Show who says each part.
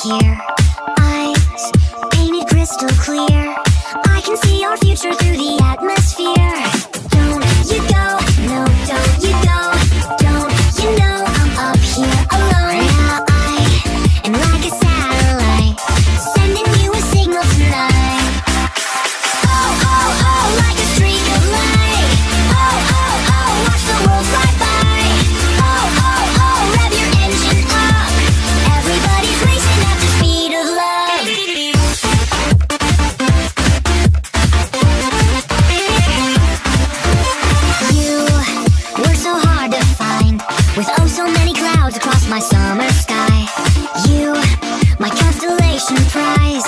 Speaker 1: here. Eyes painted crystal clear. I can see our future through the atmosphere. Don't you go, no, don't you go. Don't you know I'm up here alone? Now I am like a satellite, sending you a signal tonight. Oh, oh, oh, like a streak of light. Oh, oh, oh, watch the world fly by. Oh, oh, oh, rev your engine up. Everybody's racing at the speed of love. You were so hard to find, with oh so many clouds across my summer sky. You, my constellation prize.